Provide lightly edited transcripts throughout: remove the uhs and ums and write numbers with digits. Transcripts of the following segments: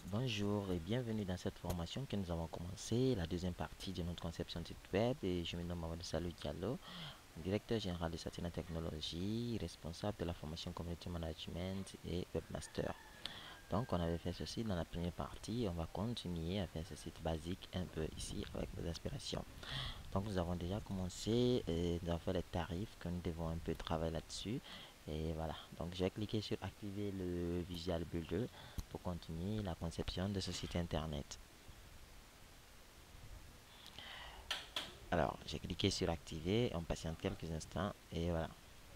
Bonjour et bienvenue dans cette formation que nous avons commencé, la deuxième partie de notre conception de site web. Et je me nomme Mamadou Salou Diallo, directeur général de Satina Technologies, responsable de la formation Community Management et Webmaster. Donc on avait fait ceci dans la première partie, on va continuer à faire ce site basique un peu ici avec nos inspirations. Donc nous avons déjà commencé, nous avons fait les tarifs que nous devons un peu travailler là-dessus. Et voilà, donc j'ai cliqué sur activer le Visual Builder pour continuer la conception de ce site internet. Alors j'ai cliqué sur activer, on patiente quelques instants et voilà.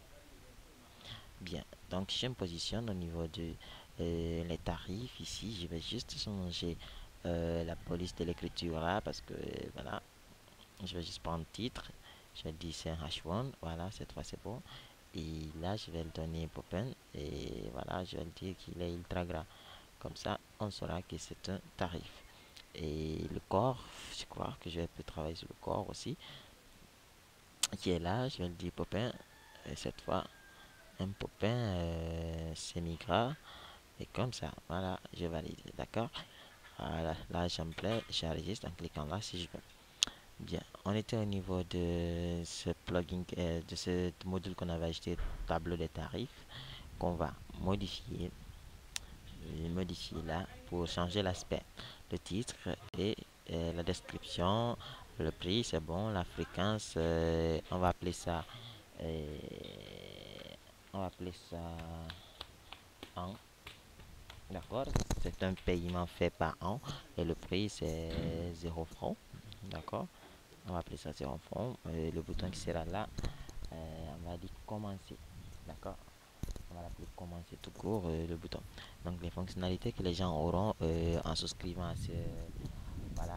Bien, donc je me positionne au niveau de les tarifs ici. Je vais juste changer la police de l'écriture là parce que voilà, je vais juste prendre titre. Je vais dire c'est un H1, voilà, cette fois c'est bon. Et là, je vais le donner Popin et voilà, je vais le dire qu'il est ultra gras. Comme ça, on saura que c'est un tarif. Et le corps, je crois que je vais peut travailler sur le corps aussi, qui est là. Je vais le dire Popin. Et cette fois, un Popin semi-gras. Et comme ça, voilà, je valide. D'accord. Voilà, là, j'enregistre, j'enregistre en cliquant là si je veux. Bien, on était au niveau de ce plugin, de ce module qu'on avait acheté, tableau des tarifs, qu'on va modifier. Je vais modifier là pour changer l'aspect. Le titre et la description, le prix, c'est bon. La fréquence, on va appeler ça, euh, on va appeler ça an. D'accord, c'est un paiement fait par an et le prix c'est 0 francs. D'accord, on va appeler ça 0 francs. Le bouton qui sera là, on va dire commencer. D'accord, on va l'appeler commencer tout court le bouton. Donc les fonctionnalités que les gens auront en souscrivant à voilà,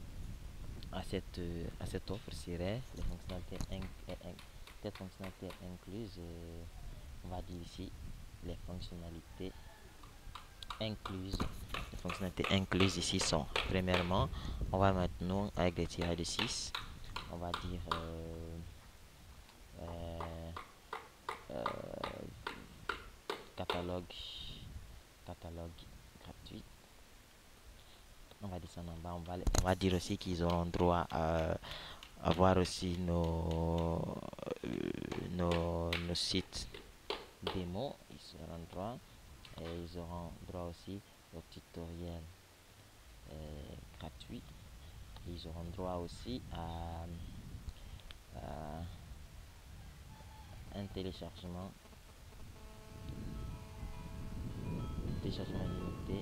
à cette offre serait les fonctionnalités cette fonctionnalité incluse, on va dire ici les fonctionnalités incluses. Les fonctionnalités incluses ici sont, premièrement, on va maintenant avec des tirets de 6, on va dire euh, euh, catalogue, catalogue gratuit. On va descendre en bas, on va dire aussi qu'ils auront droit à avoir aussi nos sites démo, ils auront droit et ils auront droit aussi au tutoriel gratuit. Ils auront droit aussi à un téléchargement limité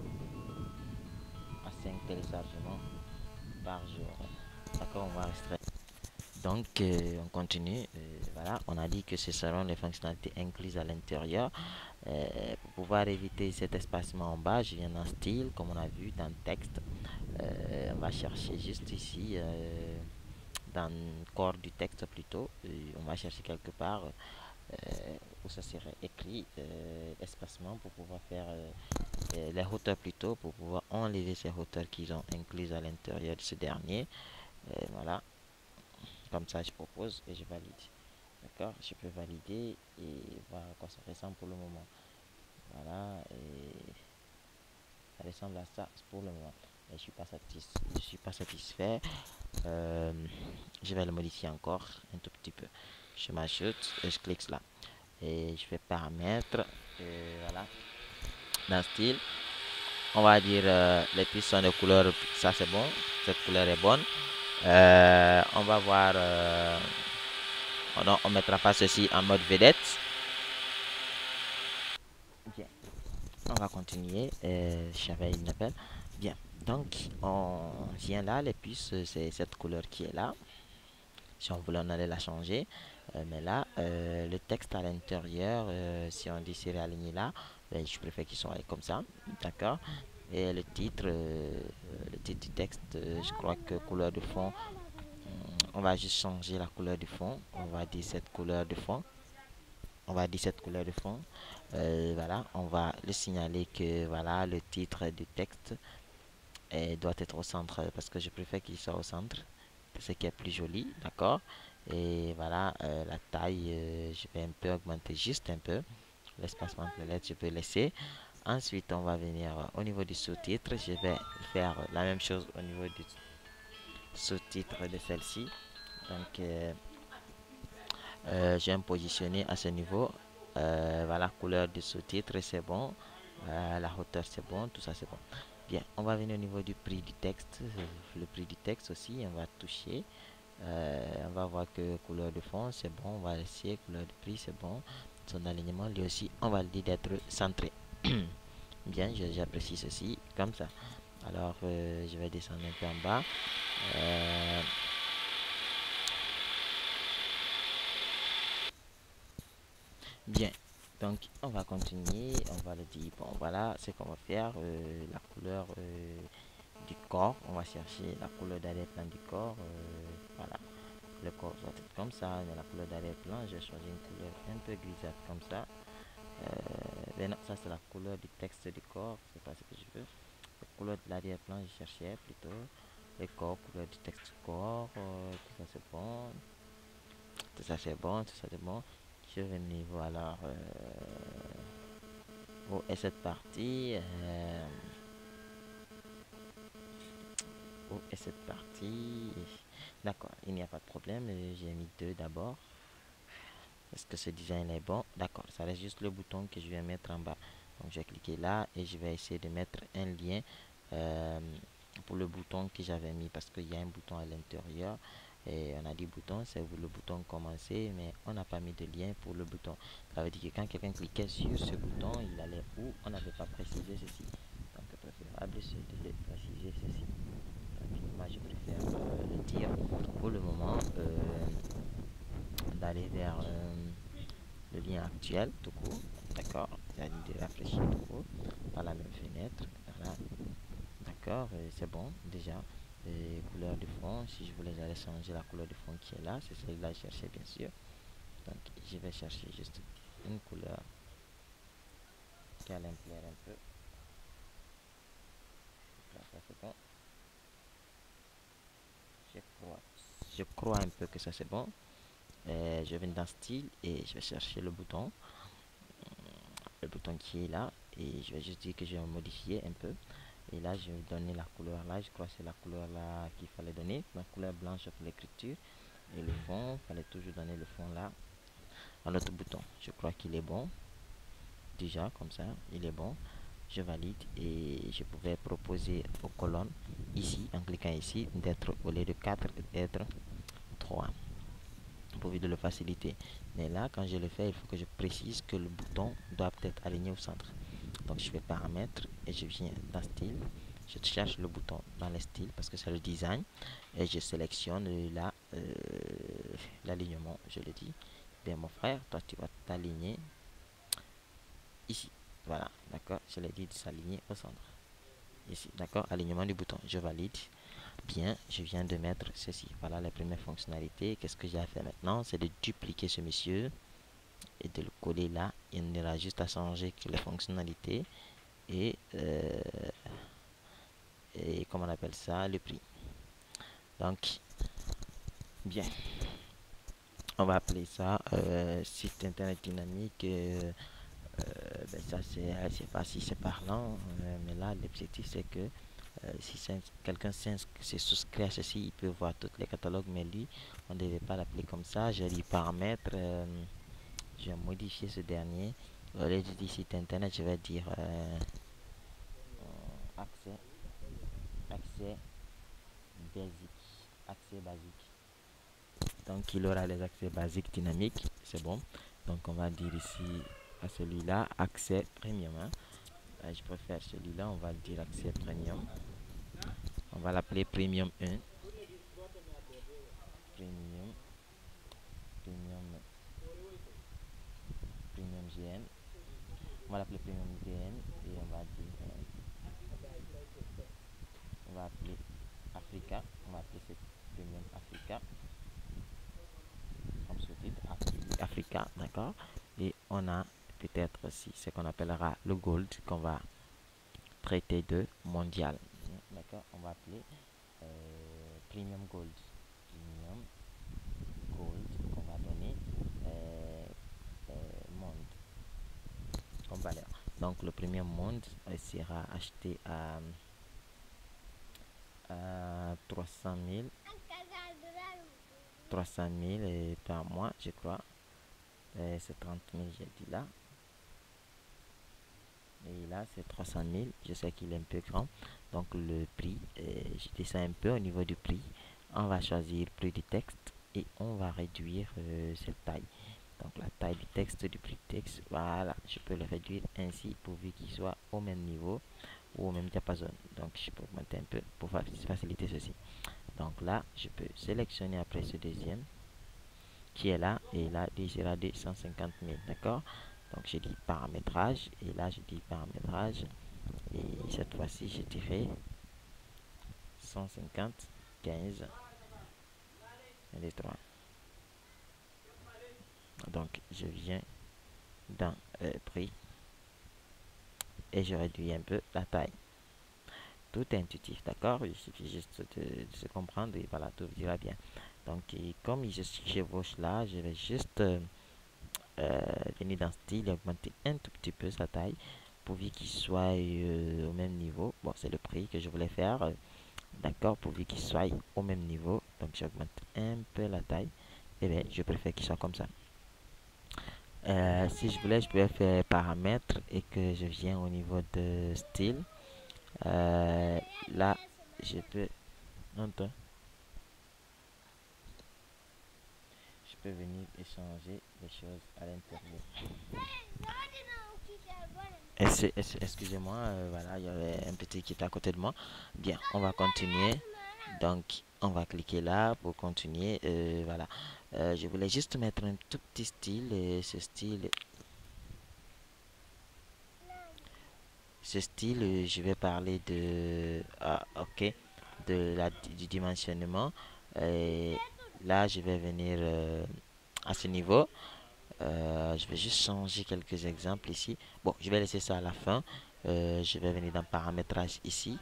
à 5 téléchargements par jour. D'accord, on va rester. Donc, on continue. Voilà, on a dit que ce seront les fonctionnalités incluses à l'intérieur. Pour pouvoir éviter cet espacement en bas, je viens dans style, comme on a vu, dans texte. On va chercher juste ici, dans le corps du texte plutôt. On va chercher quelque part où ça serait écrit espacement pour pouvoir faire les hauteurs plutôt, pour pouvoir enlever ces hauteurs qu'ils ont incluses à l'intérieur de ce dernier. Voilà, comme ça je propose et je valide. D'accord, je peux valider et voir à quoi ça ressemble pour le moment. Voilà, et ça ressemble à ça pour le moment. Mais je suis pas satisfait. Euh, je vais le modifier encore un tout petit peu. Je m'ajoute et je clique là. Et je fais paramètres. Et voilà. Dans style, on va dire les pistes sont de couleur. Ça c'est bon. Cette couleur est bonne. On va voir. On mettra pas ceci en mode vedette. Bien. On va continuer. J'avais une appel. Bien. Donc, on vient là. Les puces, c'est cette couleur qui est là. Si on voulait, on allait la changer. Mais là, le texte à l'intérieur, si on dit c'est aligné là, ben, je préfère qu'il soit comme ça. D'accord. Et le titre du texte, je crois que couleur de fond, on va juste changer la couleur du fond. On va dire cette couleur de fond. On va dire cette couleur de fond. Voilà, on va le signaler que voilà, le titre du texte doit être au centre parce que je préfère qu'il soit au centre, ce qui est plus joli, d'accord. Et voilà, la taille, je vais un peu augmenter juste un peu. L'espacement entre les lettres, je peux laisser. Ensuite, on va venir au niveau du sous-titre. Je vais faire la même chose au niveau du sous-titre de celle-ci. Donc, je vais me positionner à ce niveau. Voilà, couleur du sous-titre, c'est bon. La hauteur, c'est bon. Tout ça, c'est bon. Bien, on va venir au niveau du prix du texte. Le prix du texte aussi, on va toucher. On va voir que couleur de fond, c'est bon. On va essayer. Couleur de prix, c'est bon. Son alignement, lui aussi, on va le dire d'être centré. Bien, j'apprécie ceci comme ça. Alors, je vais descendre un peu en bas. Euh, Bien, donc on va continuer, on va le dire, bon voilà ce qu'on va faire, la couleur du corps, on va chercher la couleur d'arrière-plan du corps, voilà, le corps doit être comme ça, mais la couleur d'arrière-plan, j'ai choisi une couleur un peu grisâtre comme ça, mais non, ça c'est la couleur du texte du corps, c'est pas ce que je veux, la couleur de l'arrière-plan, je cherchais plutôt, le corps, couleur du texte du corps, tout ça c'est bon, tout ça c'est bon, tout ça c'est bon. Je vais niveau alors et cette partie et cette partie d'accord, il n'y a pas de problème, j'ai mis deux d'abord. Est-ce que ce design est bon? D'accord, ça reste juste le bouton que je vais mettre en bas. Donc je vais cliquer là et je vais essayer de mettre un lien euh, pour le bouton que j'avais mis parce qu'il y a un bouton à l'intérieur et on a dit bouton, c'est le bouton commencer, mais on n'a pas mis de lien pour le bouton. Ça veut dire que quand quelqu'un cliquait sur ce bouton, il allait où? On n'avait pas précisé ceci. Donc préférable c'est de préciser ceci. Donc moi je préfère le dire pour le moment d'aller vers le lien actuel tout court, d'accord, c'est-à-dire de rafraîchir tout court par la même fenêtre, voilà, d'accord, c'est bon déjà. Et couleur de fond, si je voulais aller changer la couleur de fond qui est là, c'est celle-là que je cherchais bien sûr. Donc je vais chercher juste une couleur qui allait me plaire un peu. Là, ça c'est bon. Je crois, je crois un peu que ça c'est bon. Je viens dans style et je vais chercher le bouton qui est là et je vais juste dire que je vais modifier un peu et là je vais donner la couleur là, je crois que c'est la couleur là qu'il fallait donner, la couleur blanche pour l'écriture et le fond, il fallait toujours donner le fond là à l'autre bouton. Je crois qu'il est bon déjà, comme ça il est bon, je valide et je pouvais proposer aux colonnes ici en cliquant ici d'être au lieu de 4 d'être 3 pourvu de le faciliter. Mais là, quand je le fais, il faut que je précise que le bouton doit être aligné au centre. Donc, je fais paramètres et je viens dans style. Je cherche le bouton dans le style parce que c'est le design et je sélectionne là l'alignement. Je le dis, bien mon frère, toi tu vas t'aligner ici. Voilà, d'accord. Je l'ai dit de s'aligner au centre. Ici, d'accord. Alignement du bouton. Je valide. Bien, je viens de mettre ceci. Voilà les premières fonctionnalités. Qu'est-ce que j'ai à faire maintenant? C'est de dupliquer ce monsieur et de le coller là. Il n'y aura juste à changer que les fonctionnalités et comment on appelle ça, le prix. Donc, bien, on va appeler ça site internet dynamique. Ben ça, je sais pas si c'est parlant, mais là, l'objectif c'est que si quelqu'un se souscrit à ceci, il peut voir tous les catalogues, mais lui, on ne devait pas l'appeler comme ça. J'ai dit paramètres, je vais modifier ce dernier. Au lieu de dire site internet, je vais dire accès, accès basique, accès basique. Donc il aura les accès basiques dynamiques, c'est bon. Donc on va dire ici à celui-là accès premium. Hein. Je préfère celui-là, on va le dire accès premium. On va l'appeler premium 1. Premium, premium, premium GN. On va l'appeler premium GN et on va dire, on va appeler Africa. On va appeler ce premium Africa. Comme sous-titre Africa, d'accord. Et on a peut-être aussi ce qu'on appellera le gold qu'on va traiter de mondial, d'accord. On va appeler premium gold, premium gold qu'on va donner monde comme valeur. Donc le premier monde sera acheté à 300 000 par mois, je crois. C'est 30 000, j'ai dit là. Et là, c'est 300 000. Je sais qu'il est un peu grand. Donc, le prix, je descends un peu au niveau du prix. On va choisir plus de texte et on va réduire cette taille. Donc, la taille du texte, du prix du texte, voilà. Je peux le réduire ainsi pourvu qu'il soit au même niveau ou au même diapason. Donc, je peux augmenter un peu pour faciliter ceci. Donc là, je peux sélectionner après ce deuxième qui est là et là il sera de 150 000, d'accord. Donc je dis paramétrage et là je dis paramétrage et cette fois-ci je dirais 150 15 et 3. Donc je viens dans prix et je réduis un peu la taille. Tout est intuitif, d'accord. Il suffit juste de se comprendre et voilà, tout ira bien. Donc comme je chevauche là, je vais juste venir dans style et augmenter un tout petit peu sa taille pourvu qu'il soit au même niveau. Bon, c'est le prix que je voulais faire, d'accord, pourvu qu'il soit au même niveau. Donc j'augmente un peu la taille. Et bien je préfère qu'il soit comme ça. Si je voulais, je pouvais faire paramètres et que je viens au niveau de style. Là je peux je peux venir échanger les choses à l'intérieur. Excusez-moi, voilà, il y avait un petit qui était à côté de moi. Bien, on va continuer. Donc, on va cliquer là pour continuer. Voilà. Je voulais juste mettre un tout petit style. Et ce style, je vais parler de, ok, du dimensionnement. Et là, je vais venir à ce niveau. Je vais juste changer quelques exemples ici. Bon, je vais laisser ça à la fin. Je vais venir dans paramétrage ici,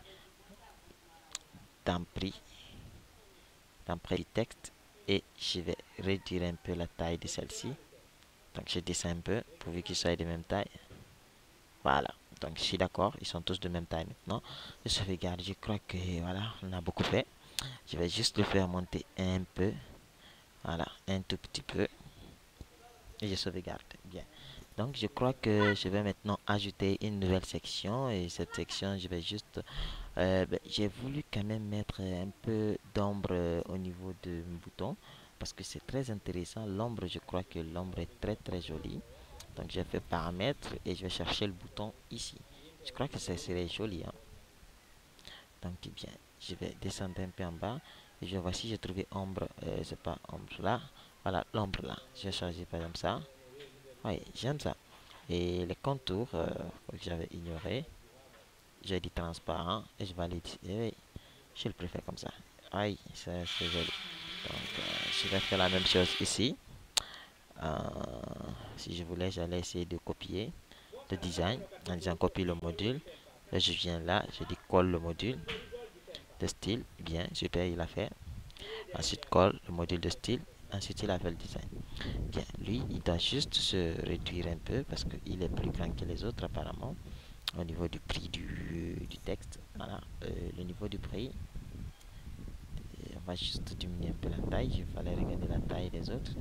dans prix, dans prix du texte, et je vais réduire un peu la taille de celle-ci. Donc je descends un peu pourvu qu'ils soient de même taille. Voilà. Donc je suis d'accord, ils sont tous de même taille maintenant. Je sauvegarde, je crois que voilà, on a beaucoup fait. Je vais juste le faire monter un peu. Voilà, un tout petit peu. Et je sauvegarde. Bien. Donc je crois que je vais maintenant ajouter une nouvelle section. Et cette section, je vais juste... j'ai voulu quand même mettre un peu d'ombre au niveau de mon bouton. Parce que c'est très intéressant. L'ombre, je crois que l'ombre est très très jolie. Donc j'ai fait paramètres et je vais chercher le bouton ici. Je crois que ça serait joli. Hein. Donc bien, je vais descendre un peu en bas. Et je vois si j'ai trouvé ombre. C'est pas ombre là. Voilà, l'ombre là. Je vais changer par exemple ça. Oui, j'aime ça. Et les contours que j'avais ignoré, j'ai dit transparent et je valide. Et oui, je le préfère comme ça. Aïe, c'est joli. Donc, je vais faire la même chose ici. Euh, si je voulais, j'allais essayer de copier le design en disant copie le module. Là, je viens là, je dis colle le module de style. Bien, super, il a fait. Ensuite, colle le module de style. Ensuite, il a fait le design. Bien, lui, il doit juste se réduire un peu parce qu'il est plus grand que les autres apparemment. Au niveau du prix du texte, voilà, le niveau du prix. Et on va juste diminuer un peu la taille. Il fallait regarder la taille des autres.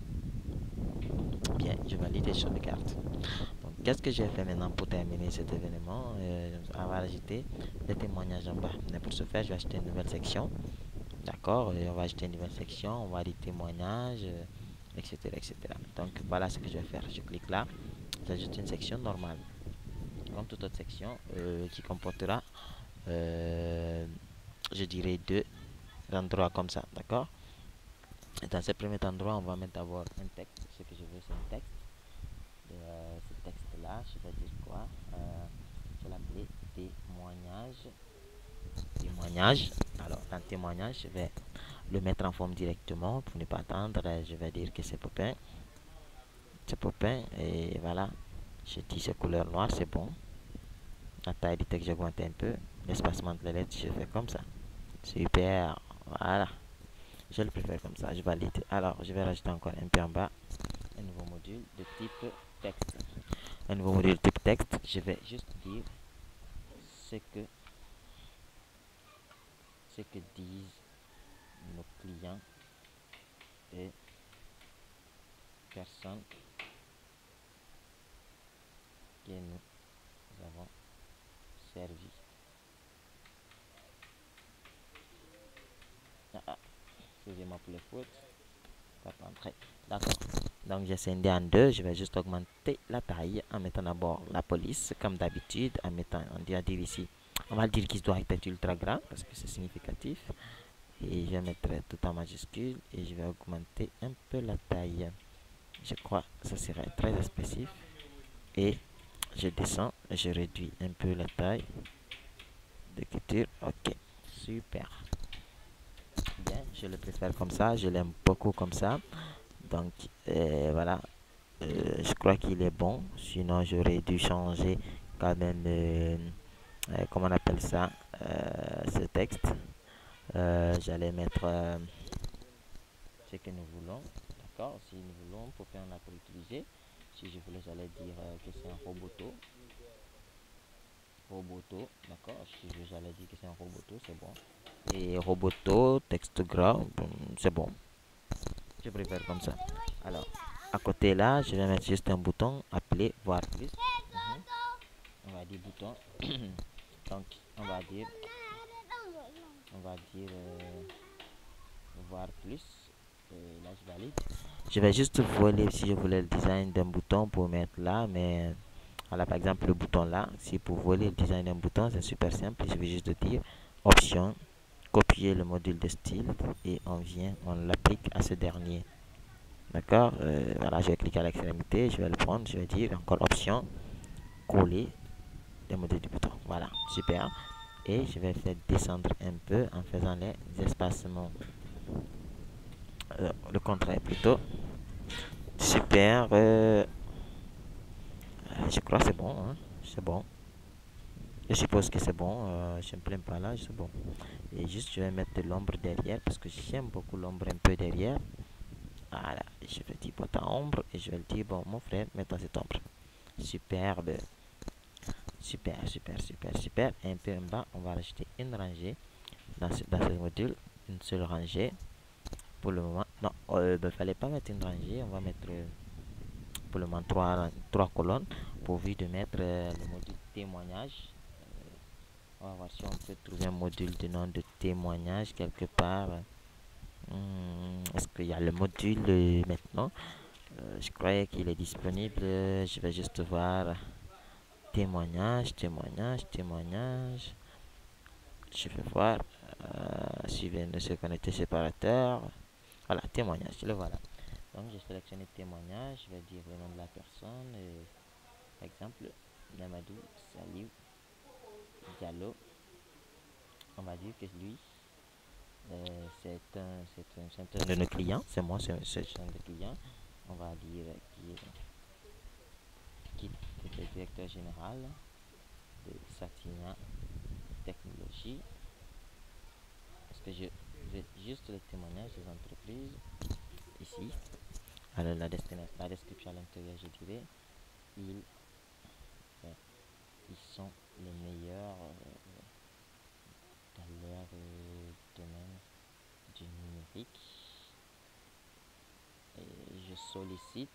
Bien, je valide et je sauvegarde. Donc, qu'est-ce que j'ai fait maintenant pour terminer cet événement? On va ajouter des témoignages en bas. Mais pour ce faire, je vais acheter une nouvelle section. D'accord, on va ajouter une nouvelle section, on va des témoignages, etc., etc. Donc voilà ce que je vais faire. Je clique là, j'ajoute une section normale, comme toute autre section qui comportera, je dirais, deux endroits comme ça. D'accord. Et dans ce premier endroit, on va mettre d'abord un texte. Ce que je veux, c'est un texte. Ce texte-là, je vais dire quoi? Je vais l'appeler témoignage. Témoignage. Alors, dans témoignage, je vais le mettre en forme directement pour ne pas attendre. Je vais dire que c'est Popin. C'est Popin. Et voilà. Je dis c'est couleur noire, c'est bon. La taille du texte, j'augmente un peu. L'espacement de les lettres, je fais comme ça. Super. Voilà. Je le préfère comme ça. Je valide. Alors, je vais rajouter encore un peu en bas un nouveau module de type texte. Un nouveau module de type texte, je vais juste dire ce que, ce que disent nos clients et personnes que nous avons servi. Excusez-moi pour les fautes. Pas entrer. D'accord. Donc j'ai scindé en deux. Je vais juste augmenter la taille en mettant d'abord la police comme d'habitude. On va dire ici. On va dire qu'il doit être ultra grand parce que c'est significatif. Et je mettrai tout en majuscule et je vais augmenter un peu la taille. Je crois que ça serait très expressif. Et je descends, je réduis un peu la taille d'écriture. Ok, super. Bien, je le préfère comme ça, je l'aime beaucoup comme ça. Donc voilà, je crois qu'il est bon. Sinon, j'aurais dû changer quand même, comment on appelle ça, ce texte. J'allais mettre ce que nous voulons. D'accord, si nous voulons, pour faire, on a pour utiliser. Si je voulais, j'allais dire que c'est un roboto. Roboto, d'accord. Si j'allais dire que c'est un roboto, c'est bon. Et roboto, texte gras, c'est bon. Je préfère comme ça. Alors, à côté là, je vais mettre juste un bouton appelé voir plus. On va dire bouton. Donc, on va dire voir plus. Là, je valide. Je vais juste voler si je voulais le design d'un bouton pour mettre là, mais voilà, par exemple, le bouton là, si pour voler le design d'un bouton, c'est super simple. Je vais juste dire option, copier le module de style et on l'applique à ce dernier. D'accord, voilà, je vais cliquer à l'extrémité, je vais le prendre, je vais dire encore option, coller le module du bouton. Voilà, super. Et je vais faire descendre un peu en faisant les espacements. Le contraire plutôt. Super. Je crois que c'est bon. Hein, c'est bon. Je suppose que c'est bon. Je ne me plains pas là. C'est bon. Et juste, je vais mettre de l'ombre derrière parce que j'aime beaucoup l'ombre un peu derrière. Voilà. Et je vais dire bouton ombre et je vais le dire, bon, mon frère, mets-toi cette ombre. Superbe. Super, super, super, super. Et un peu en bas, on va rajouter une rangée dans ce module. Une seule rangée. Pour le moment, non, il ne fallait pas mettre une rangée. On va mettre pour le moment trois colonnes pourvu de mettre le module témoignage. On va voir si on peut trouver un module de nom de témoignage quelque part. Est-ce qu'il y a le module maintenant? Je croyais qu'il est disponible. Je vais juste voir témoignage, témoignage, témoignage. Je vais voir. Suivez de se connecter séparateur. Voilà, témoignage, le voilà. Donc j'ai sélectionné témoignage, je vais dire le nom de la personne. Par exemple, Namadou Salou Diallo. On va dire que lui, c'est un de nos clients. C'est moi, c'est un de clients. On va dire qui est le directeur général de Satina Technologie. Parce que je vais juste le témoignage des entreprises ici. Alors la description à l'intérieur, je dirais, ils sont les meilleurs dans leur domaine du numérique. Et je sollicite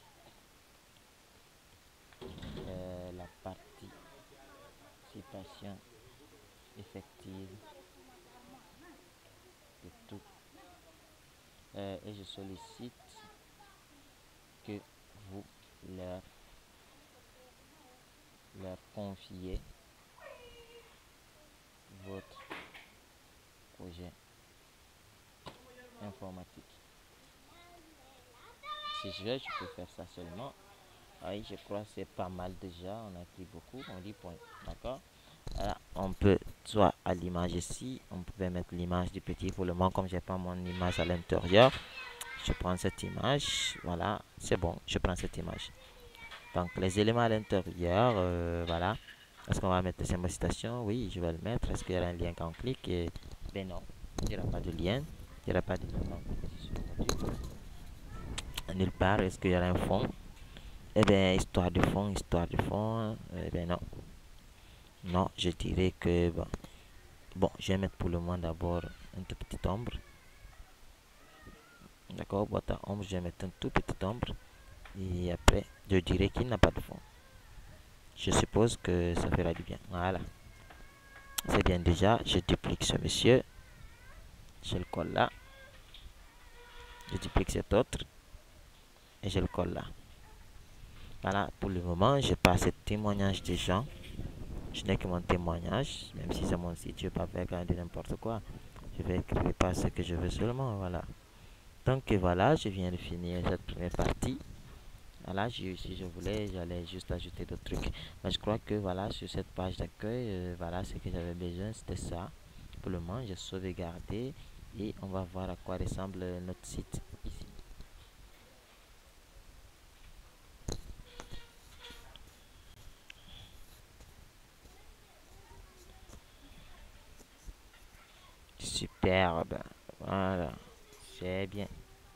la participation effective de tout. Et je sollicite que vous leur confiez votre projet informatique. Si je peux faire ça seulement. Oui, je crois que c'est pas mal déjà. On a écrit beaucoup. On dit point. D'accord. Alors, on peut soit à l'image ici, on pouvait mettre l'image du petit. Pour le moment, comme j'ai pas mon image à l'intérieur, je prends cette image. Voilà, c'est bon. Je prends cette image. Donc, les éléments à l'intérieur, voilà. Est-ce qu'on va mettre le symbole citation? Oui, je vais le mettre. Est-ce qu'il y aura un lien quand on clique? Ben non, il n'y aura pas de lien. Il n'y aura pas de lien quand on clique sur le module. Nulle part. Est-ce qu'il y aura un fond? Eh bien, histoire de fond, eh bien non. Non, je dirais que, bon, je vais mettre pour le moment d'abord un tout petit ombre. D'accord, boîte à ombre, je vais mettre un tout petit ombre. Et après, je dirais qu'il n'a pas de fond. Je suppose que ça fera du bien. Voilà. C'est bien déjà. Je duplique ce monsieur. Je le colle là. Je duplique cet autre. Et je le colle là. Voilà, pour le moment, je passe ce témoignage des gens. Je n'ai que mon témoignage. Même si c'est mon site, je ne vais pas faire n'importe quoi. Je vais écrire pas ce que je veux seulement. Voilà. Donc voilà, je viens de finir cette première partie. Voilà, si je voulais, j'allais juste ajouter d'autres trucs. Mais je crois que voilà, sur cette page d'accueil, voilà ce que j'avais besoin, c'était ça. Pour le moment, j'ai sauvegardé et on va voir à quoi ressemble notre site ici. Superbe. Voilà. C'est bien.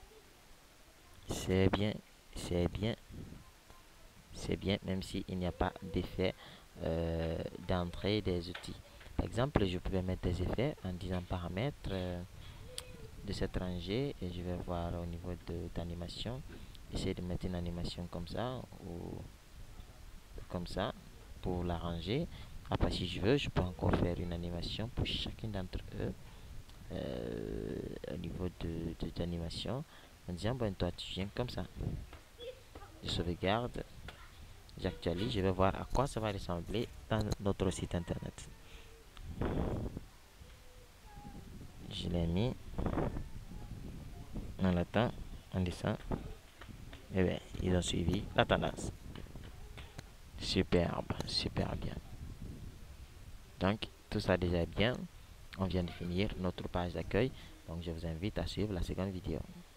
C'est bien. C'est bien. C'est bien, même s'il n'y a pas d'effet d'entrée des outils. Par exemple, je peux mettre des effets en disant paramètres de cette rangée et je vais voir au niveau d'animation. Essayer de mettre une animation comme ça ou comme ça pour la ranger. Après, si je veux, je peux encore faire une animation pour chacune d'entre eux au niveau d'animation en disant bon, toi tu viens comme ça. Je sauvegarde, j'actualise, je vais voir à quoi ça va ressembler dans notre site internet. Je l'ai mis, on attend, on descend. Et bien, ils ont suivi la tendance. Superbe, super bien. Donc, tout ça déjà bien. On vient de finir notre page d'accueil. Donc, je vous invite à suivre la seconde vidéo.